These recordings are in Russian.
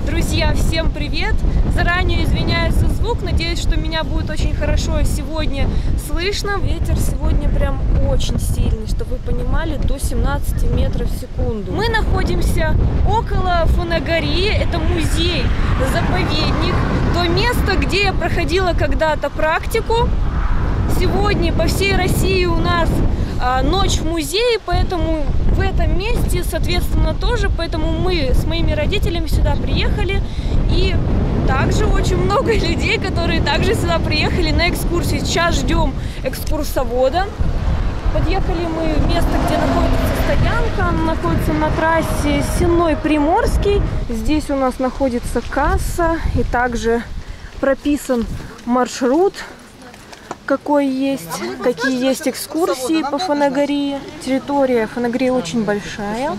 Друзья, всем привет! Заранее извиняюсь за звук, надеюсь, что меня будет очень хорошо сегодня слышно. Ветер сегодня прям очень сильный, чтобы вы понимали, до 17 метров в секунду. Мы находимся около Фанагории, это музей, заповедник, то место, где я проходила когда-то практику. Сегодня по всей России у нас ночь в музее, поэтому в этом месте, соответственно, тоже. Поэтому мы с моими родителями сюда приехали. И также очень много людей, которые также сюда приехали на экскурсию. Сейчас ждем экскурсовода. Подъехали мы в место, где находится стоянка. Она находится на трассе Сенной-Приморский. Здесь у нас находится касса. И также прописан маршрут, какие есть экскурсии по Фанагории. Территория Фанагории очень большая.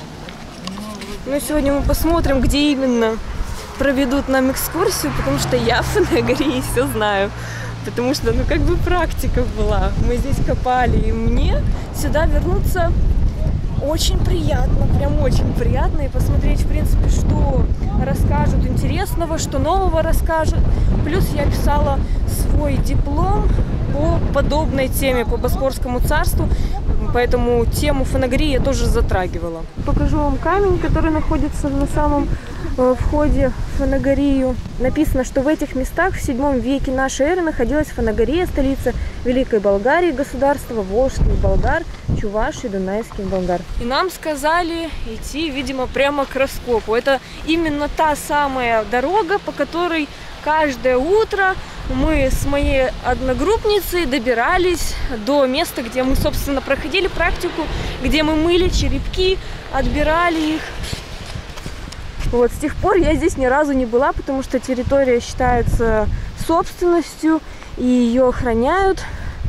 Но сегодня мы посмотрим, где именно проведут нам экскурсию, потому что я в Фанагории все знаю. Потому что, как бы практика была. Мы здесь копали, и мне сюда вернуться очень приятно, прям очень приятно. И посмотреть, в принципе, что расскажут интересного, что нового расскажут. Плюс я писала свой диплом по подобной теме, по Боспорскому царству. Поэтому тему Фанагории я тоже затрагивала. Покажу вам камень, который находится на самом входе в Фанагорию. Написано, что в этих местах в 7 веке нашей эры находилась Фанагория, столица Великой Болгарии, государства волжских болгар, чувашей, дунайских болгар. И нам сказали идти, видимо, прямо к раскопу. Это именно та самая дорога, по которой каждое утро мы с моей одногруппницей добирались до места, где мы, собственно, проходили практику, где мы мыли черепки, отбирали их. Вот, с тех пор я здесь ни разу не была, потому что территория считается собственностью и ее охраняют.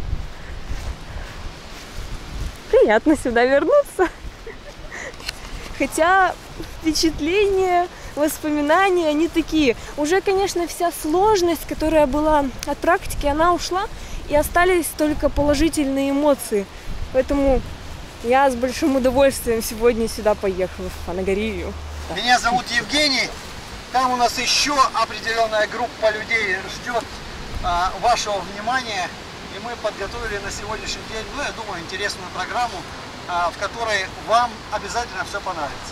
Приятно сюда вернуться. Хотя впечатления, воспоминания, они такие. Уже, конечно, вся сложность, которая была от практики, она ушла, и остались только положительные эмоции. Поэтому я с большим удовольствием сегодня сюда поехала, в Фанагорию. Меня зовут Евгений. Там у нас еще определенная группа людей ждет вашего внимания. И мы подготовили на сегодняшний день, я думаю, интересную программу, в которой вам обязательно все понравится.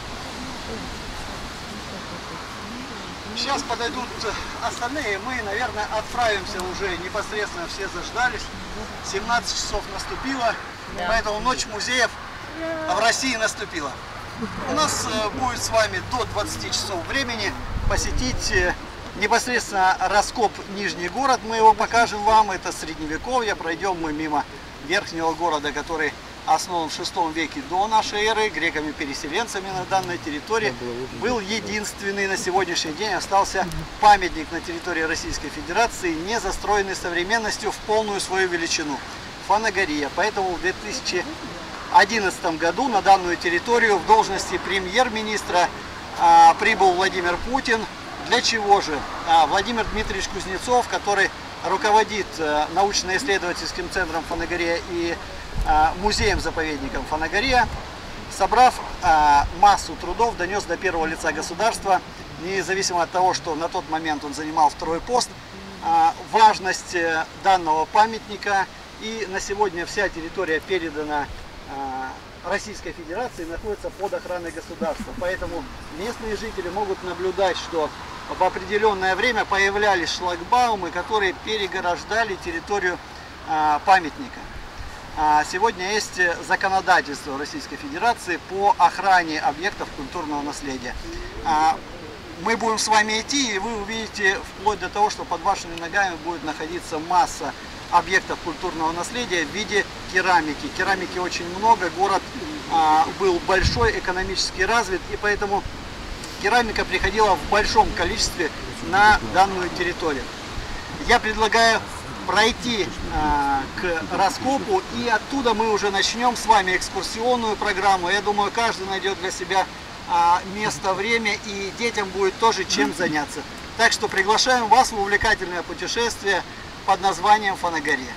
Сейчас подойдут остальные, мы, наверное, отправимся уже непосредственно, все заждались. 17 часов наступило, поэтому ночь музеев в России наступила. У нас будет с вами до 20 часов времени посетить непосредственно раскоп Нижний город. Мы его покажем вам, это средневековье. Пройдем мы мимо верхнего города, который основан в VI веке до нашей эры греками-переселенцами на данной территории. Был единственный на сегодняшний день, остался памятник на территории Российской Федерации, не застроенный современностью в полную свою величину. Фанагория. Поэтому в 2011 году на данную территорию в должности премьер-министра прибыл Владимир Путин. Для чего же? Владимир Дмитриевич Кузнецов, который руководит научно-исследовательским центром Фанагория и музеем-заповедником Фанагория, собрав массу трудов, донес до первого лица государства, независимо от того, что на тот момент он занимал второй пост, важность данного памятника. И на сегодня вся территория передана Российской Федерации, находится под охраной государства. Поэтому местные жители могут наблюдать, что в определенное время появлялись шлагбаумы, которые переграждали территорию памятника. Сегодня есть законодательство Российской Федерации по охране объектов культурного наследия. Мы будем с вами идти, и вы увидите вплоть до того, что под вашими ногами будет находиться масса объектов культурного наследия в виде керамики. Керамики очень много, город был большой, экономически развит, и поэтому керамика приходила в большом количестве на данную территорию. Я предлагаю пройти к раскопу, и оттуда мы уже начнем с вами экскурсионную программу. Я думаю, каждый найдет для себя место, время, и детям будет тоже чем заняться. Так что приглашаем вас в увлекательное путешествие под названием Фанагория.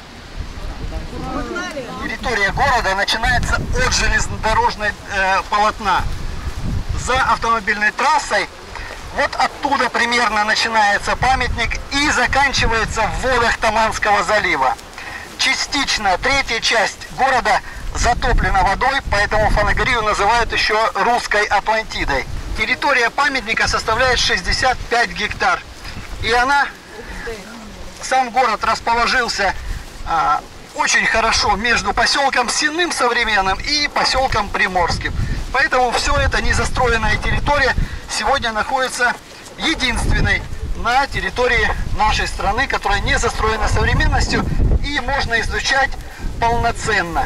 Территория города начинается от железнодорожной полотна. За автомобильной трассой Вот оттуда примерно начинается памятник и заканчивается в водах Таманского залива. Частично третья часть города затоплена водой, поэтому Фанагорию называют еще русской Атлантидой. Территория памятника составляет 65 гектар. И сам город расположился очень хорошо между поселком Сенным современным и поселком Приморским. Поэтому все это незастроенная территория сегодня находится единственной на территории нашей страны, которая не застроена современностью и можно изучать полноценно.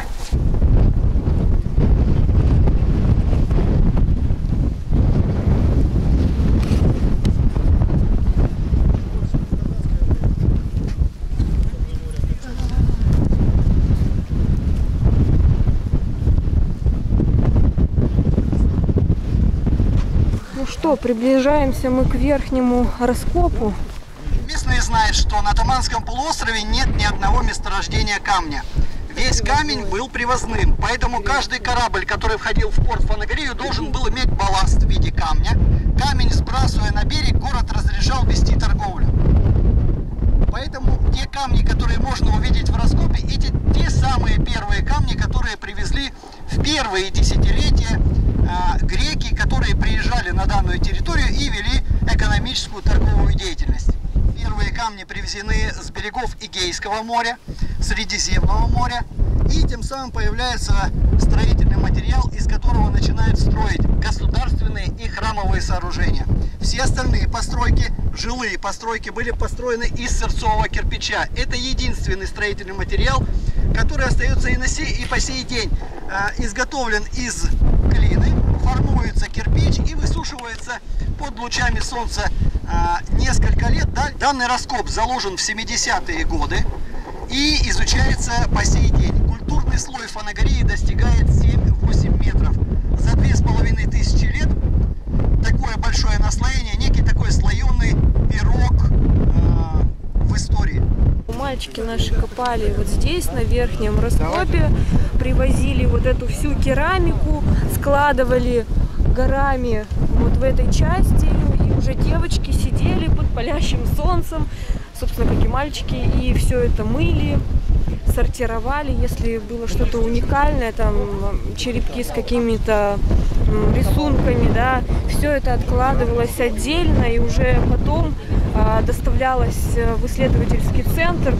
Что, приближаемся мы к верхнему раскопу. Местные знают, что на Таманском полуострове нет ни одного месторождения камня. Весь камень был привозным, поэтому каждый корабль, который входил в порт Фанагорию, должен был иметь балласт в виде камня. Камень, сбрасывая на берег, город разрешал вести торговлю. Поэтому те камни, которые можно увидеть в раскопе, эти те самые первые камни, которые привезли в первые десятилетия греки, которые приезжали на данную территорию и вели экономическую торговую деятельность. Первые камни привезены с берегов Эгейского моря, Средиземного моря, и тем самым появляется строительный материал, из которого начинают строить государственные и храмовые сооружения. Все остальные постройки, жилые постройки, были построены из сырцового кирпича. Это единственный строительный материал, который остается и по сей день. Изготовлен из глины, формуется кирпич и высушивается под лучами солнца несколько лет. Данный раскоп заложен в 70-е годы и изучается по сей день. Культурный слой Фанагории достигает 7-8 метров. За 2500 лет такое большое наслоение, некий такой слоеный пирог в истории. Мальчики наши копали вот здесь, на верхнем раскопе, привозили вот эту всю керамику, складывали горами вот в этой части, и уже девочки сидели под палящим солнцем, собственно, как и мальчики, и все это мыли, сортировали, если было что-то уникальное, там черепки с какими-то рисунками, да, все это откладывалось отдельно и уже потом доставлялось в исследовательский центр,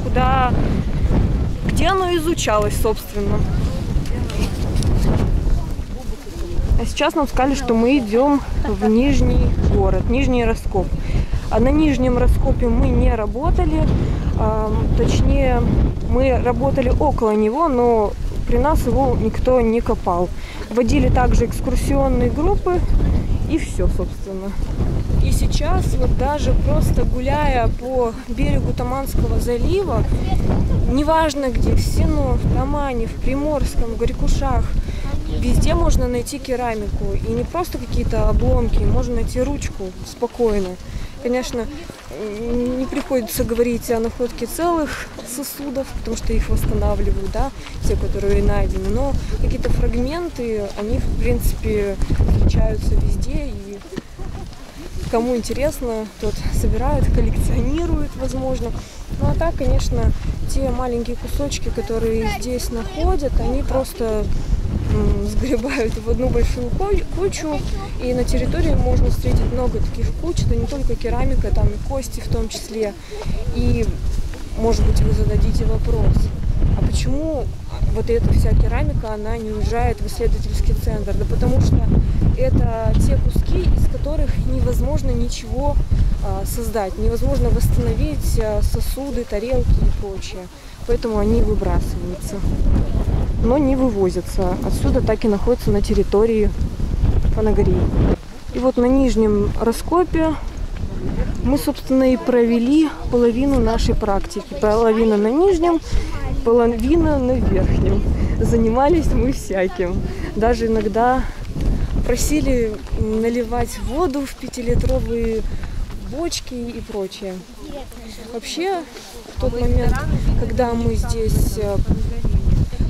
где оно изучалось, собственно. А сейчас нам сказали, что мы идем в Нижний город, Нижний раскоп. А на Нижнем раскопе мы не работали, точнее, мы работали около него, но при нас его никто не копал. Водили также экскурсионные группы, и все, собственно. И сейчас, вот даже просто гуляя по берегу Таманского залива, неважно где, в Сено, в Тамане, в Приморском, в Горькушах, везде можно найти керамику. И не просто какие-то обломки, можно найти ручку спокойно. Конечно, не приходится говорить о находке целых сосудов, потому что их восстанавливают, да, те, которые найдены. Но какие-то фрагменты, они, в принципе, встречаются везде. И кому интересно, тот собирает, коллекционирует, возможно. Ну а так, конечно, те маленькие кусочки, которые здесь находят, они просто сгребают в одну большую кучу, и на территории можно встретить много таких куч, это не только керамика, там и кости в том числе. И, может быть, вы зададите вопрос, а почему вот эта вся керамика, она не уезжает в исследовательский центр? Да потому что это те куски, из которых невозможно ничего создать, невозможно восстановить сосуды, тарелки и прочее. Поэтому они выбрасываются, но не вывозятся. Отсюда так и находятся на территории Фанагории. И вот на Нижнем раскопе мы, собственно, и провели половину нашей практики. Половина на Нижнем, половина на Верхнем. Занимались мы всяким. Даже иногда просили наливать воду в 5-литровые бочки и прочее. Вообще, в тот момент, когда мы здесь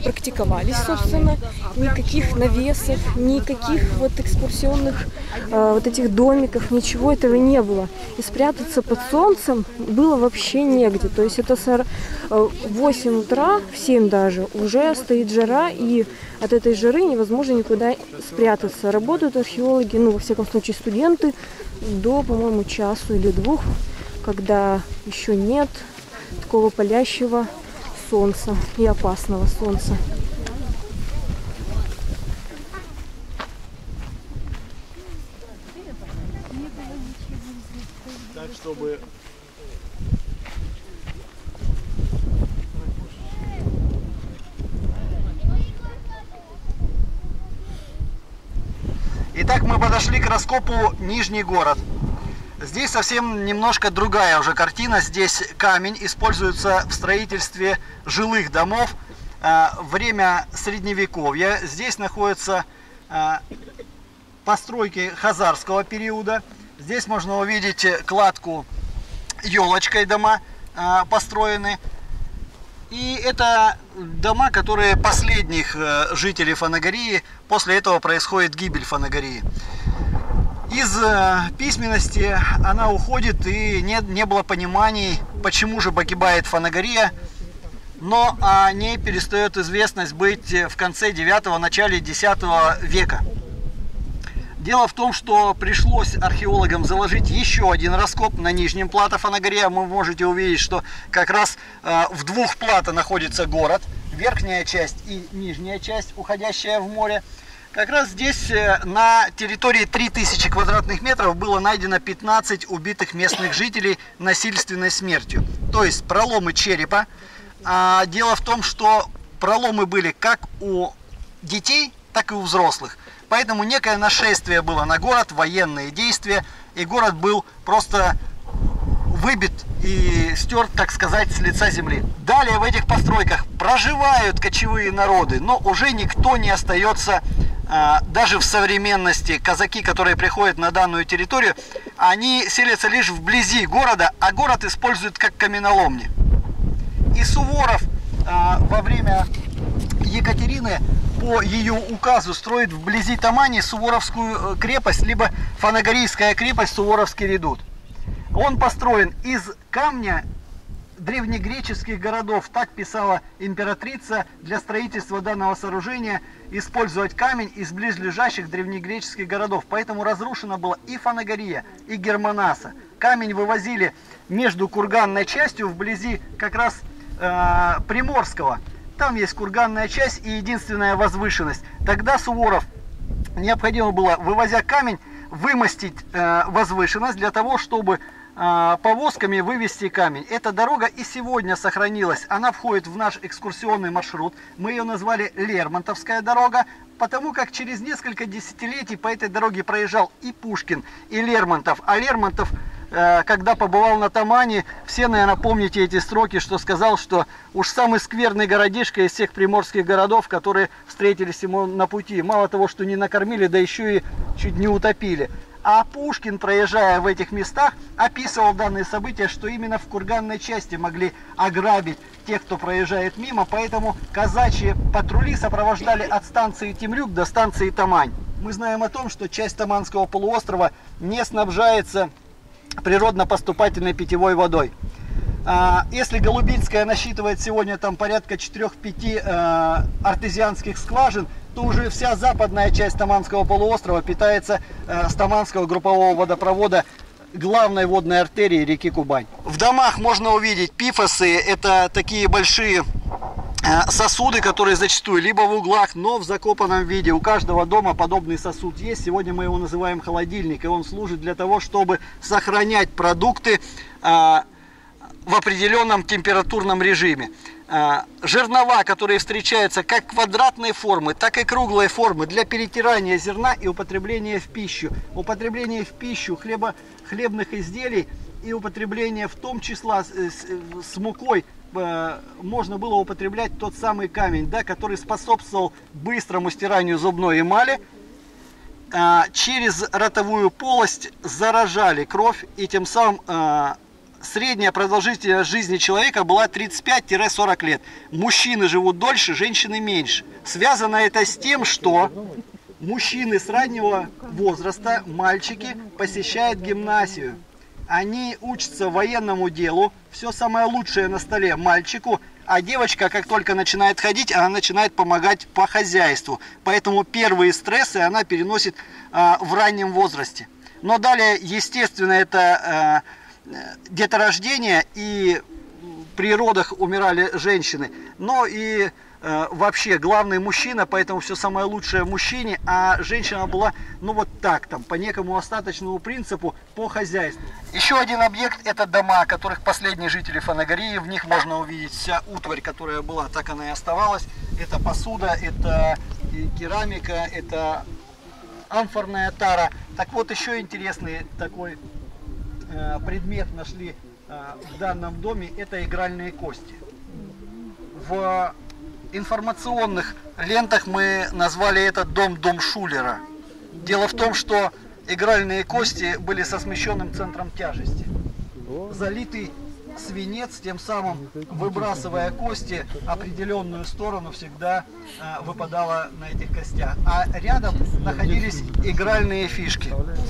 практиковались, собственно. Никаких навесов, никаких вот экскурсионных вот этих домиков, ничего этого не было. И спрятаться под солнцем было вообще негде. То есть это 8 утра, в 7 даже, уже стоит жара, и от этой жары невозможно никуда спрятаться. Работают археологи, ну, во всяком случае, студенты, до, по-моему, часу или 2, когда еще нет такого палящего солнца и опасного солнца. Так, чтобы... Итак, мы подошли к раскопу Нижний город. Здесь совсем немножко другая уже картина. Здесь камень используется в строительстве жилых домов. Время Средневековья. Здесь находятся постройки хазарского периода. Здесь можно увидеть кладку елочкой, дома построены. И это дома, которые последних жителей Фанагории. После этого происходит гибель Фанагории. Из письменности она уходит, и не было пониманий, почему же погибает Фанагория. Но о ней перестает известность быть в конце 9-го, начале 10 века. Дело в том, что пришлось археологам заложить еще один раскоп на нижнем плато Фанагория. Вы можете увидеть, что как раз в 2 плато находится город, верхняя часть и нижняя часть, уходящая в море. Как раз здесь на территории 3000 квадратных метров было найдено 15 убитых местных жителей насильственной смертью. То есть проломы черепа. Дело в том, что проломы были как у детей, так и у взрослых. Поэтому некое нашествие было на город, военные действия, и город был просто выбит и стерт, так сказать, с лица земли. Далее в этих постройках проживают кочевые народы, но уже никто не остается, даже в современности. Казаки, которые приходят на данную территорию, они селятся лишь вблизи города, а город используют как каменоломни. И Суворов во время Екатерины по ее указу строит вблизи Тамани Суворовскую крепость, либо Фанагорийская крепость, Суворовский редут. Он построен из камня древнегреческих городов. Так писала императрица: для строительства данного сооружения использовать камень из близлежащих древнегреческих городов. Поэтому разрушена была и Фанагория, и Германаса. Камень вывозили между курганной частью, вблизи как раз Приморского. Там есть курганная часть и единственная возвышенность. Тогда Суворов необходимо было, вывозя камень, вымостить возвышенность для того, чтобы повозками вывести камень. Эта дорога и сегодня сохранилась. Она входит в наш экскурсионный маршрут. Мы ее назвали Лермонтовская дорога, потому как через несколько десятилетий по этой дороге проезжал и Пушкин, и Лермонтов. А Лермонтов, когда побывал на Тамани, все, наверное, помните эти строки, что сказал, что уж самый скверный городишко из всех приморских городов, которые встретились ему на пути. Мало того, что не накормили, да еще и чуть не утопили. А Пушкин, проезжая в этих местах, описывал данные события, что именно в курганной части могли ограбить тех, кто проезжает мимо. Поэтому казачьи патрули сопровождали от станции Темрюк до станции Тамань. Мы знаем о том, что часть Таманского полуострова не снабжается природно-поступательной питьевой водой. Если Голубицкая насчитывает сегодня там порядка 4-5 артезианских скважин, то уже вся западная часть Таманского полуострова питается с Таманского группового водопровода, главной водной артерии реки Кубань. В домах можно увидеть пифосы. Это такие большие сосуды, которые зачастую либо в углах, но в закопанном виде. У каждого дома подобный сосуд есть. Сегодня мы его называем холодильник, и он служит для того, чтобы сохранять продукты в определенном температурном режиме. Жернова, которые встречаются как квадратной формы, так и круглой формы для перетирания зерна и употребления в пищу. Употребление в пищу хлебных изделий и употребление в том числе с мукой можно было употреблять тот самый камень, да, который способствовал быстрому стиранию зубной эмали. Через ротовую полость заражали кровь и тем самым средняя продолжительность жизни человека была 35-40 лет. Мужчины живут дольше, женщины меньше. Связано это с тем, что мужчины с раннего возраста, мальчики, посещают гимназию. Они учатся военному делу, все самое лучшее на столе мальчику, а девочка, как только начинает ходить, она начинает помогать по хозяйству. Поэтому первые стрессы она переносит в раннем возрасте. Но далее, естественно, это деторождение, и при родах умирали женщины. Но и вообще главный мужчина, поэтому все самое лучшее мужчине, а женщина была, ну вот так, там, по некому остаточному принципу, по хозяйству. Еще один объект — это дома, которых последние жители Фанагории, в них можно увидеть вся утварь, которая была, так она и оставалась. Это посуда, это керамика, это амфорная тара. Так вот, еще интересный такой предмет нашли в данном доме, это игральные кости. В информационных лентах мы назвали этот дом «Дом Шулера». Дело в том, что игральные кости были со смещенным центром тяжести. Залитый свинец, тем самым выбрасывая кости, определенную сторону всегда выпадала на этих костях. А рядом находились игральные фишки.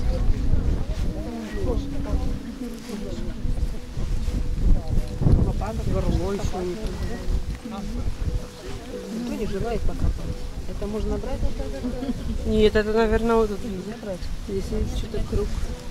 Никто не желает покопать. Это можно брать? Нет, это, наверное, вот тут нельзя брать. Здесь есть что-то круг.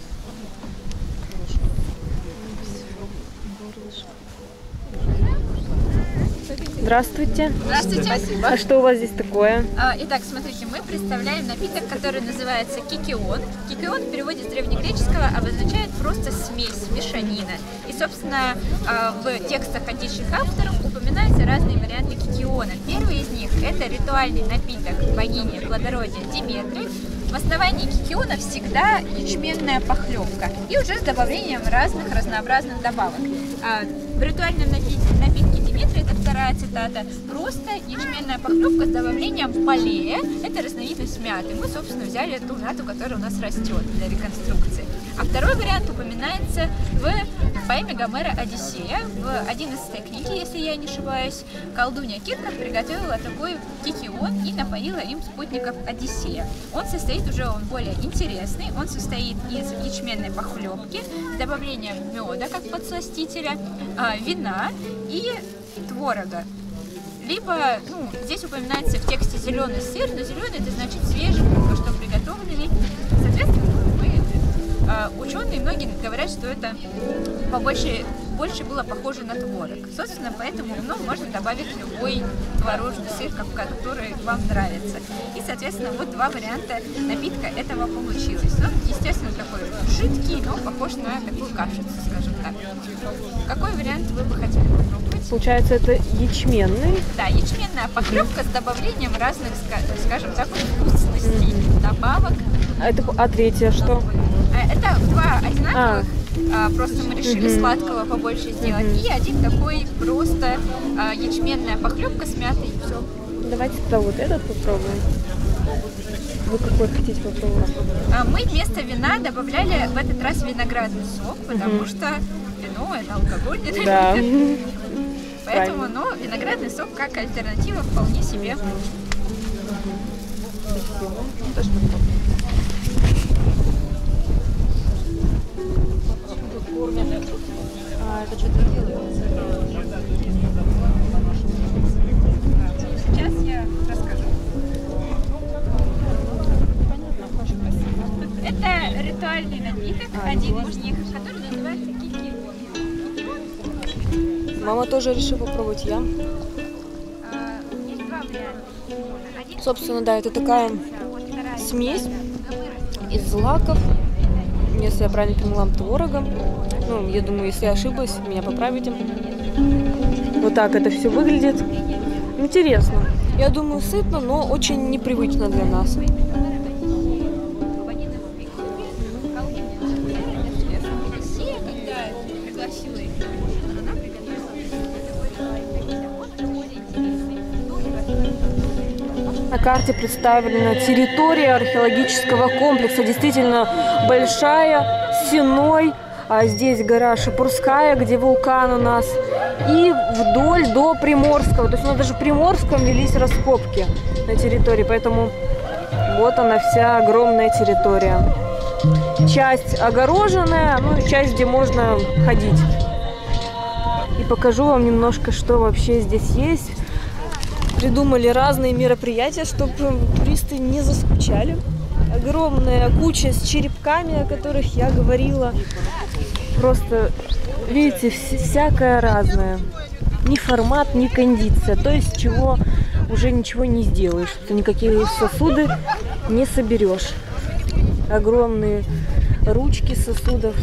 Здравствуйте. Здравствуйте. А что у вас здесь такое? Итак, смотрите, мы представляем напиток, который называется кикион. Кикион в переводе с древнегреческого обозначает просто смесь, мешанина. И, собственно, в текстах античных авторов упоминаются разные варианты кикиона. Первый из них – это ритуальный напиток богини плодородия Диметры. В основании кикиона всегда ячменная похлебка и уже с добавлением разных разнообразных добавок. В ритуальном напитке Диметры, это вторая цитата, просто ячменная похлебка с добавлением полея, это разновидность мяты. Мы, собственно, взяли ту мяту, которая у нас растет для реконструкции. А второй вариант упоминается в поэме Гомера «Одиссея». В 11 книге, если я не ошибаюсь, колдунья Кирна приготовила такой кикион и напоила им спутников Одиссея. Он более интересный, он состоит из ячменной похлебки с добавлением меда, как подсластителя, вина и творога. Либо, здесь упоминается в тексте зеленый сыр, но зеленый — это значит свежий, только что приготовленный. Соответственно, ученые многие говорят, что это больше было похоже на творог. Собственно, поэтому можно добавить любой творожный сыр, который вам нравится. И, соответственно, вот два варианта напитка этого получилось. Он, естественно, такой жидкий, но похож на такую кашицу, скажем так. Какой вариант вы бы хотели попробовать? Получается, это ячменный? Да, ячменная похлебка с добавлением разных, скажем так, вкусностей, добавок. А третье что? Это два одинаковых, просто мы решили сладкого побольше сделать. И один такой просто ячменная похлебка с мятой, и все. Давайте тогда вот этот попробуем. Вы какой хотите попробовать? Мы вместо вина добавляли в этот раз виноградный сок, потому что вино — это алкоголь, да. Поэтому, виноградный сок как альтернатива вполне себе. Это что-то делается. Сейчас я расскажу. Это ритуальный напиток, один из них, который называется кикион. Мама тоже решила попробовать, я. Есть два варианта. Собственно, да, это такая смесь из злаков, если я правильно поняла, творогом. Я думаю, если я ошиблась, меня поправите. Вот так это все выглядит. Интересно. Я думаю, сытно, но очень непривычно для нас. На карте представлена территория археологического комплекса. Действительно большая, стеной, здесь гора Шапурская, где вулкан у нас, и вдоль до Приморского. То есть у нас даже в Приморском велись раскопки на территории, поэтому вот она вся огромная территория. Часть огороженная, ну и часть, где можно ходить. И покажу вам немножко, что вообще здесь есть. Придумали разные мероприятия, чтобы туристы не заскучали. Огромная куча с черепками, о которых я говорила. Просто, видите, всякое разное. Ни формат, ни кондиция. То есть, чего уже ничего не сделаешь. Ты никакие сосуды не соберешь. Огромные ручки сосудов,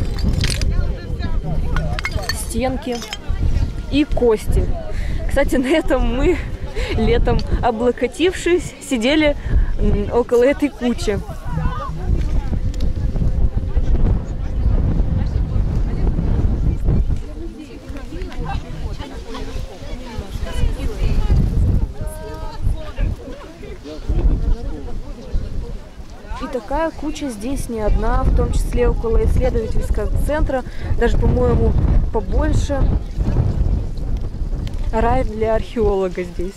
стенки и кости. Кстати, на этом мы летом, облокотившись, сидели около этой кучи. И такая куча здесь не одна, в том числе около исследовательского центра, даже, по-моему, побольше. Рай для археолога здесь.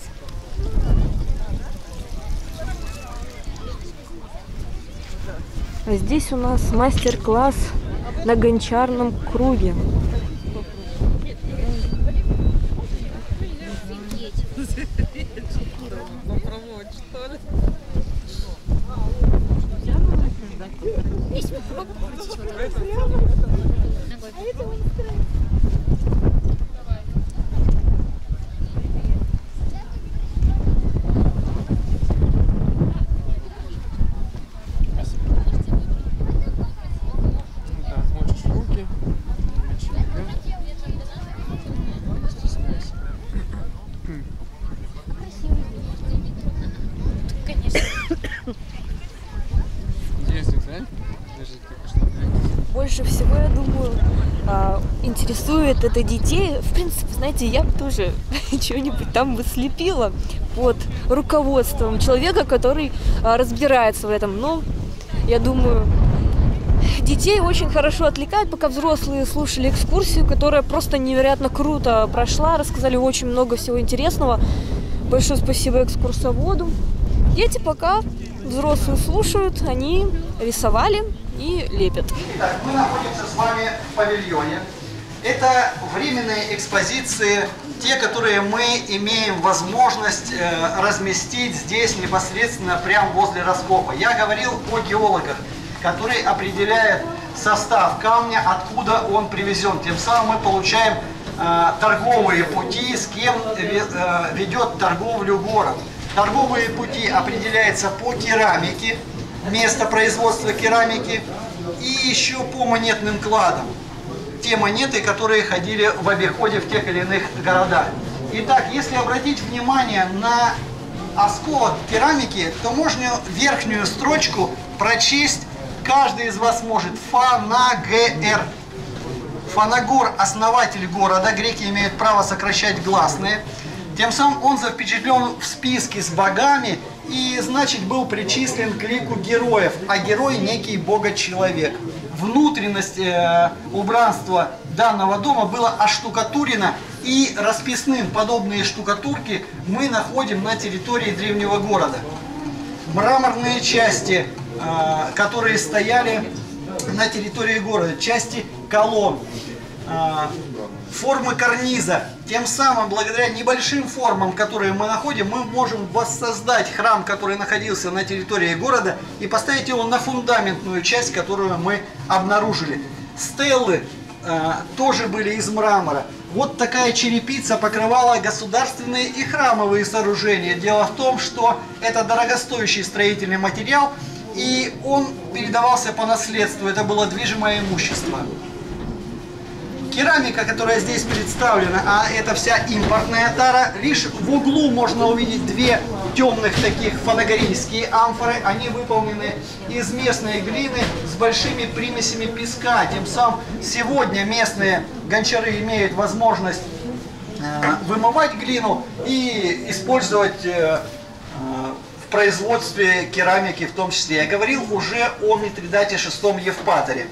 А здесь у нас мастер-класс на гончарном круге. Больше всего, я думаю, интересует это детей. В принципе, знаете, я бы тоже что-нибудь там бы слепила под руководством человека, который разбирается в этом. Но я думаю, детей очень хорошо отвлекает, пока взрослые слушали экскурсию, которая просто невероятно круто прошла, рассказали очень много всего интересного. Большое спасибо экскурсоводу. Дети пока взрослые слушают, они рисовали и лепят. Итак, мы находимся с вами в павильоне. Это временные экспозиции, те, которые мы имеем возможность разместить здесь непосредственно прямо возле раскопа. Я говорил о геологах, которые определяют состав камня, откуда он привезен. Тем самым мы получаем торговые пути, с кем ведет торговлю город. Торговые пути определяются по керамике, место производства керамики, и еще по монетным кладам. Те монеты, которые ходили в обиходе в тех или иных городах. Итак, если обратить внимание на осколок керамики, то можно верхнюю строчку прочесть, каждый из вас может. Фанагер. Фанагор – основатель города, греки имеют право сокращать гласные. Тем самым он запечатлен в списке с богами и, значит, был причислен к лику героев, а герой – некий бога-человек. Внутренность убранства данного дома была оштукатурена и расписным. Подобные штукатурки мы находим на территории древнего города. Мраморные части, которые стояли на территории города, части колонн, формы карниза. Тем самым, благодаря небольшим формам, которые мы находим, мы можем воссоздать храм, который находился на территории города, и поставить его на фундаментную часть, которую мы обнаружили. Стеллы тоже были из мрамора. Вот такая черепица покрывала государственные и храмовые сооружения. Дело в том, что это дорогостоящий строительный материал, и он передавался по наследству. Это было движимое имущество. Керамика, которая здесь представлена, а это вся импортная тара, лишь в углу можно увидеть две темных таких фанагорийские амфоры. Они выполнены из местной глины с большими примесями песка. Тем самым сегодня местные гончары имеют возможность вымывать глину и использовать в производстве керамики в том числе. Я говорил уже о Митридате VI Евпаторе.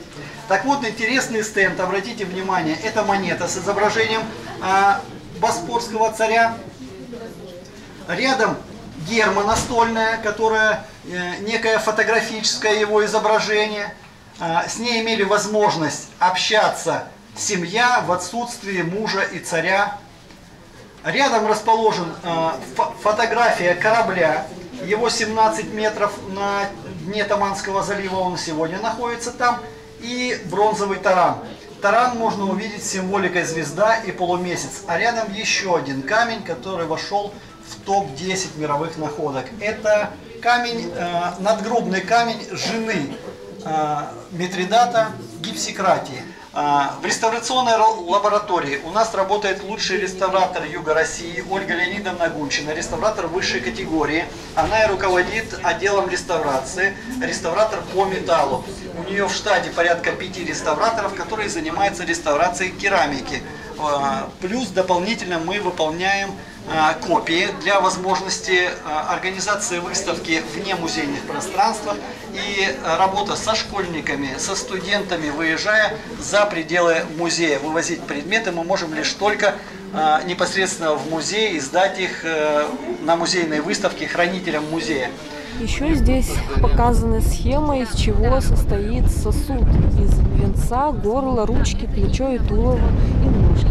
Так вот, интересный стенд, обратите внимание, это монета с изображением Боспорского царя. Рядом герма настольная, которая некое фотографическое его изображение. С ней имели возможность общаться семья в отсутствии мужа и царя. Рядом расположен фотография корабля. Его 17 метров на дне Таманского залива, он сегодня находится там. И бронзовый таран. Таран можно увидеть с символикой звезда и полумесяц. А рядом еще один камень, который вошел в топ-10 мировых находок. Это камень, надгробный камень жены Митридата Гипсикратии. В реставрационной лаборатории у нас работает лучший реставратор Юга России Ольга Леонидовна Гунчина, реставратор высшей категории. Она и руководит отделом реставрации, реставратор по металлу. У нее в штате порядка 5 реставраторов, которые занимаются реставрацией керамики. Плюс дополнительно мы выполняем копии для возможности организации выставки вне музейных пространствах и работа со школьниками, со студентами, выезжая за пределы музея. Вывозить предметы мы можем лишь только непосредственно в музей и сдать их на музейной выставке хранителям музея. Еще здесь показана схема, из чего состоит сосуд. Из венца, горла, ручки, плечо и тулово и ножки.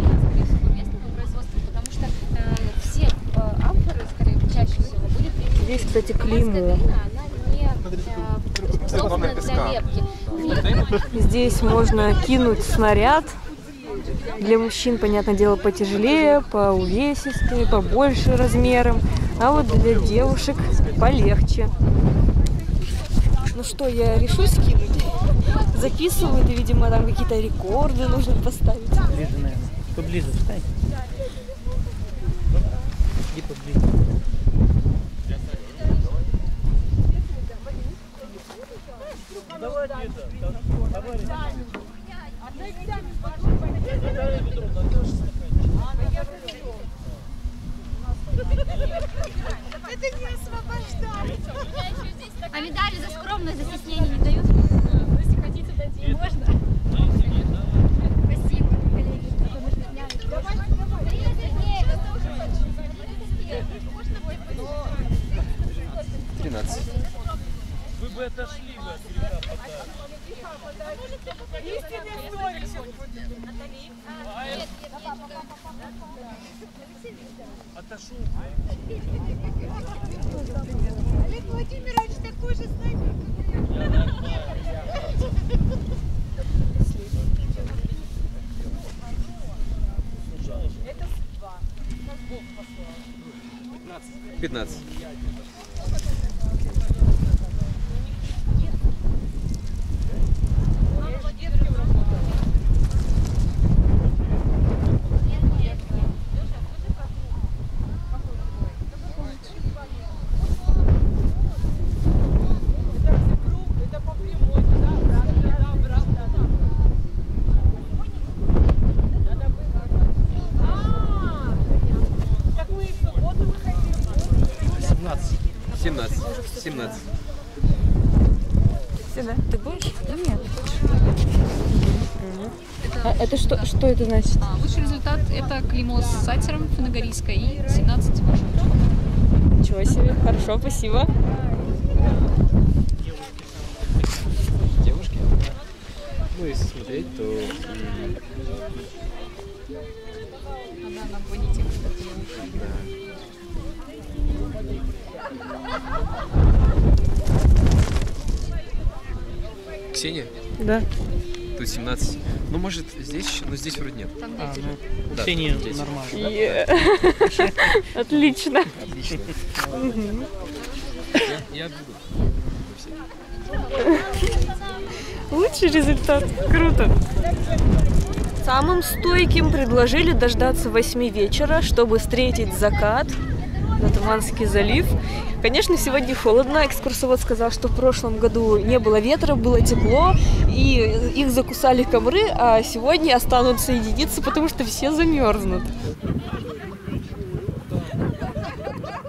Здесь, кстати, клеймо. Здесь можно кинуть снаряд. Для мужчин, понятное дело, потяжелее, поувесистее, побольше размером. А вот для девушек полегче. Ну что, я решусь кинуть? Записывают, и, видимо, там какие-то рекорды нужно поставить. Поближе, наверное. Поближе встань. И поближе. Давайте это, товарищи. Это не освобождает. А медали за скромность, за стеснение не дают? Если хотите, дадим. Можно? Спасибо, коллеги. 13. Вы бы отошли бы от греха подальше. Отошел. Олег Владимирович такой же снайпер, как я. Это судьба. Как Бог послал. 15. Ты будешь? Нет. Это что это значит? Лучший результат — это клеймо с сатером фанагорийской и 17. Ничего себе, хорошо, спасибо. Девушки? Ну, если смотреть, то... Она на планете девушка. Ксения? Да. Тут 17. Ну, может, здесь еще, но здесь вроде нет. Там А, дети. ну, Да, Ксения здесь. нормально, да? Отлично. Отлично. Я буду. Лучший результат. Круто. Самым стойким предложили дождаться 8 вечера, чтобы встретить закат на Таманский залив. Конечно, сегодня холодно. Экскурсовод сказал, что в прошлом году не было ветра, было тепло, и их закусали комары, а сегодня останутся единицы, потому что все замерзнут.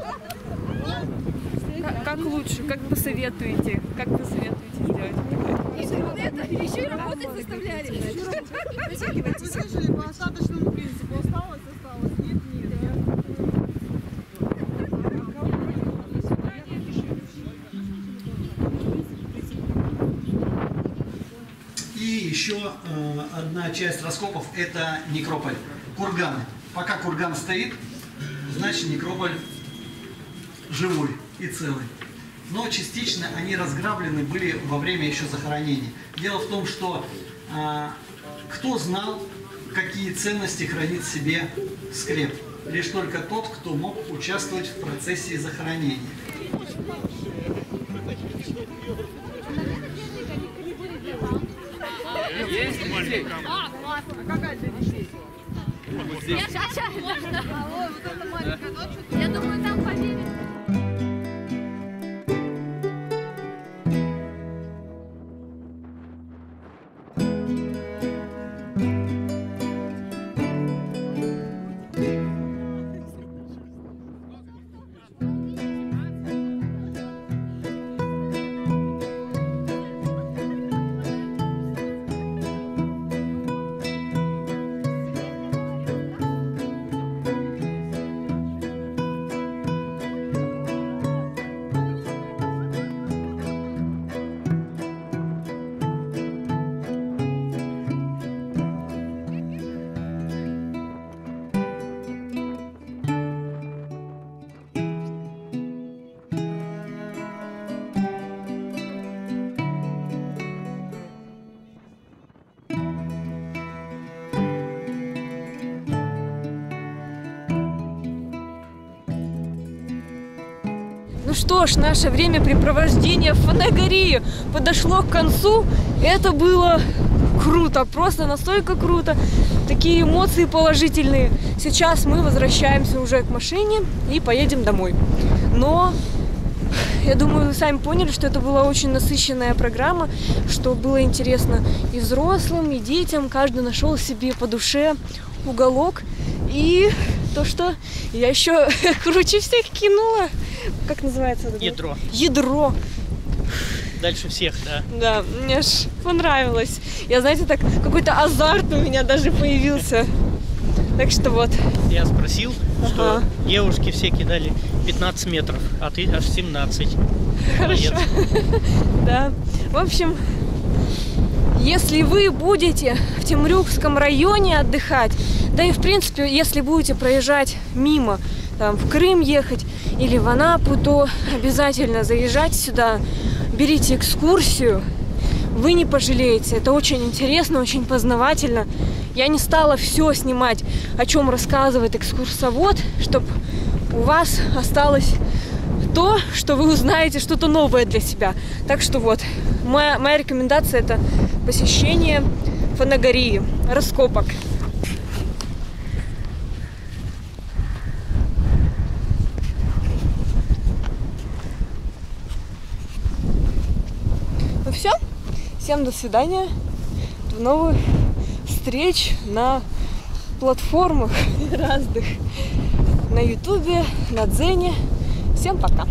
Как лучше? Как посоветуете? Как посоветуете сделать? Еще и работать заставляли. Вы слышали, по остаточному принципу. Осталось, нет. И еще одна часть раскопов – это некрополь. Курганы. Пока курган стоит, значит некрополь живой и целый. Но частично они разграблены были во время еще захоронений. Дело в том, что кто знал, какие ценности хранит в себе склеп? Лишь только тот, кто мог участвовать в процессе захоронения. Есть маленький камень. А какая для детей? Можно? Ой, вот это маленькая дочь. Я думаю, там поверят. Ну что ж, наше времяпрепровождение в Фанагории подошло к концу. Это было круто, просто настолько круто. Такие эмоции положительные. Сейчас мы возвращаемся уже к машине и поедем домой. Но я думаю, вы сами поняли, что это была очень насыщенная программа, что было интересно и взрослым, и детям. Каждый нашел себе по душе уголок. И то, что я еще круче всех кинула. Как называется? Ядро. Ядро. Дальше всех, да. Да, мне аж понравилось. Я, знаете, так какой-то азарт у меня даже появился. Так что вот. Я спросил, что Ага. девушки все кидали 15 метров, а ты аж 17. Хорошо. Да. В общем, если вы будете в Темрюкском районе отдыхать, да и в принципе, если будете проезжать мимо, там в Крым ехать или в Анапу, то обязательно заезжайте сюда, берите экскурсию, вы не пожалеете. Это очень интересно, очень познавательно. Я не стала все снимать, о чем рассказывает экскурсовод, чтобы у вас осталось то, что вы узнаете что-то новое для себя. Так что вот, моя рекомендация – это посещение Фанагории, раскопок. Ну все, всем до свидания, до новых встреч на платформах разных, на Ютубе, на Дзене. Всем пока!